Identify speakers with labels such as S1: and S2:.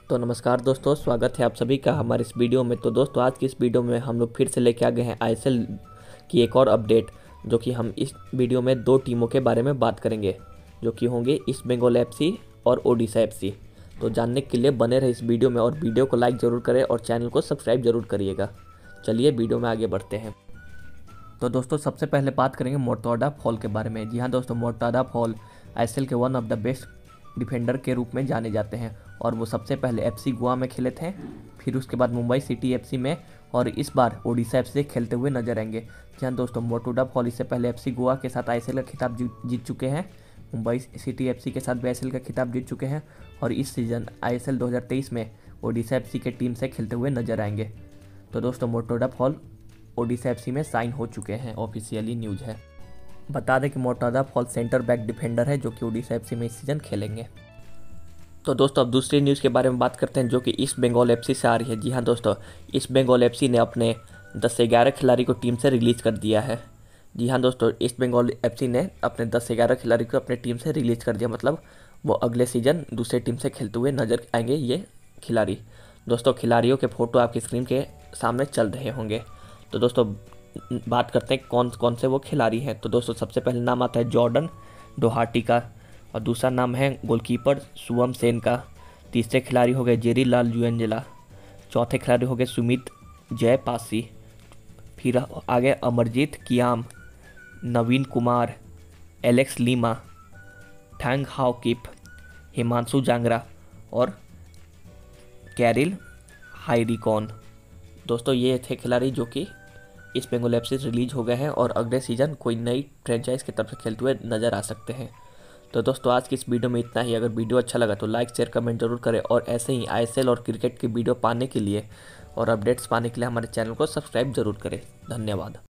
S1: तो नमस्कार दोस्तों, स्वागत है आप सभी का हमारे इस वीडियो में। तो दोस्तों आज की इस वीडियो में हम लोग फिर से लेके आ गए हैं आईएसएल की एक और अपडेट, जो कि हम इस वीडियो में दो टीमों के बारे में बात करेंगे, जो कि होंगे ईस्ट बंगाल एफसी और ओडिशा एफसी। तो जानने के लिए बने रहे इस वीडियो में और वीडियो को लाइक ज़रूर करें और चैनल को सब्सक्राइब जरूर करिएगा। चलिए वीडियो में आगे बढ़ते हैं। तो दोस्तों सबसे पहले बात करेंगे मोर्ताडा फॉल के बारे में। जी हाँ दोस्तों, मोर्ताडा फॉल आईएसएल के one of the best defender के रूप में जाने जाते हैं और वो सबसे पहले एफसी गोवा में खेले थे, फिर उसके बाद मुंबई सिटी एफसी में, और इस बार ओडिशा एफसी से खेलते हुए नजर आएंगे। जी हाँ दोस्तों, मोर्ताडा फॉल इससे पहले एफसी गोवा के साथ आईएसएल का खिताब जीत चुके हैं, मुंबई सिटी एफसी के साथ भी आईएसएल का खिताब जीत चुके हैं और इस सीज़न आईएसएल 2023 में ओडिशा एफसी के टीम से खेलते हुए नजर आएंगे। तो दोस्तों मोर्ताडा फॉल ओडिशा एफसी में साइन हो चुके हैं, ऑफिशियली न्यूज़ है। बता दें कि Mourtada Fall centre back defender है जो कि ओडिशा एफसी में इस सीज़न खेलेंगे। तो दोस्तों अब दूसरी न्यूज़ के बारे में बात करते हैं, जो कि ईस्ट बंगाल एफसी से आ रही है। जी हाँ दोस्तों, ईस्ट बंगाल एफसी ने अपने 10 से 11 खिलाड़ी को टीम से रिलीज़ कर दिया है। जी हाँ दोस्तों, ईस्ट बंगाल एफसी ने अपने 10 से 11 खिलाड़ी को अपने टीम से रिलीज़ कर दिया, मतलब वो अगले सीजन दूसरे टीम से खेलते हुए नजर आएंगे ये खिलाड़ी। दोस्तों खिलाड़ियों के फ़ोटो आपकी स्क्रीन के सामने चल रहे होंगे। तो दोस्तों बात करते हैं कौन कौन से वो खिलाड़ी हैं। तो दोस्तों सबसे पहले नाम आता है जॉर्डन डोहाटी का, और दूसरा नाम है गोलकीपर सुवम सेन का, तीसरे खिलाड़ी हो गए जेरी लाल जुएंजेला, चौथे खिलाड़ी हो गए सुमित जयपासी, फिर आगे अमरजीत कियाम, नवीन कुमार, एलेक्स लीमा, ठैंग हाउ किप, हिमांशु जांगरा और कैरिल हाइरिकॉन। दोस्तों ये थे खिलाड़ी जो कि ईस्ट बंगाल एफसी से रिलीज हो गए हैं और अगले सीजन कोई नई फ्रेंचाइज की तरफ से खेलते हुए नजर आ सकते हैं। तो दोस्तों आज की इस वीडियो में इतना ही। अगर वीडियो अच्छा लगा तो लाइक शेयर कमेंट जरूर करें और ऐसे ही आईएसएल और क्रिकेट की वीडियो पाने के लिए और अपडेट्स पाने के लिए हमारे चैनल को सब्सक्राइब जरूर करें। धन्यवाद।